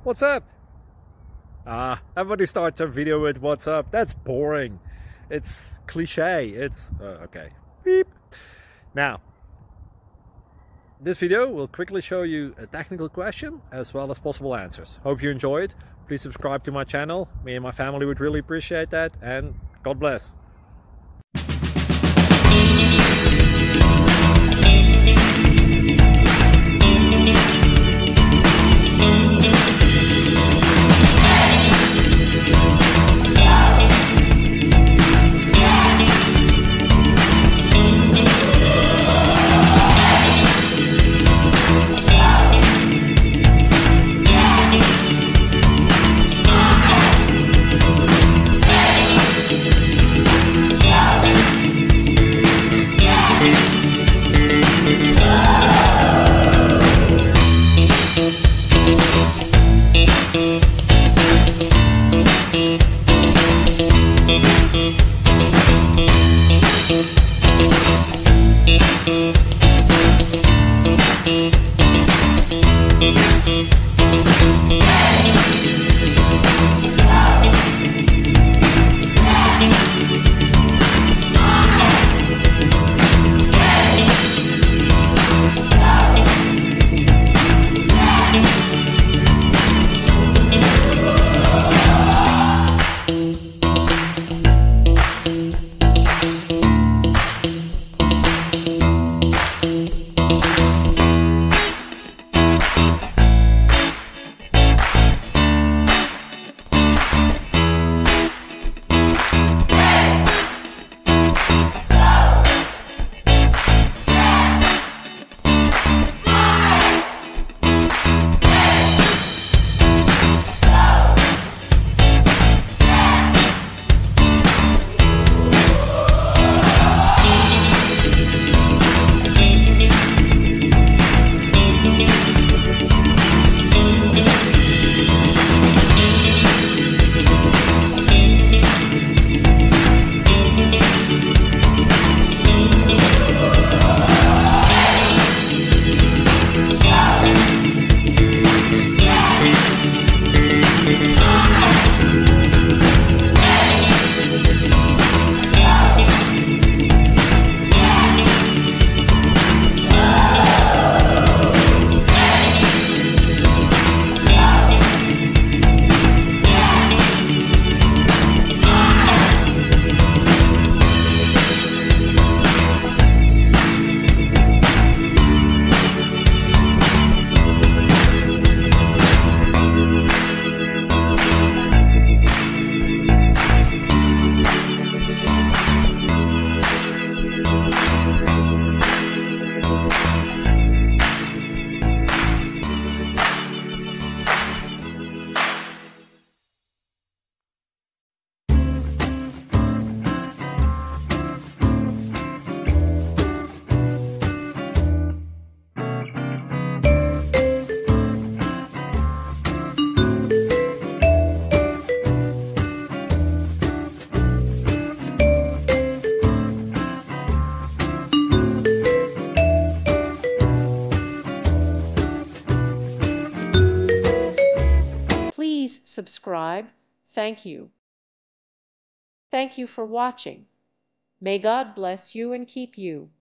What's up? Everybody starts a video with what's up. That's boring. It's cliche. It's okay. Beep. Now, this video will quickly show you a technical question as well as possible answers. Hope you enjoy it. Please subscribe to my channel. Me and my family would really appreciate that, and God bless. Please subscribe. Thank you. Thank you for watching. May God bless you and keep you.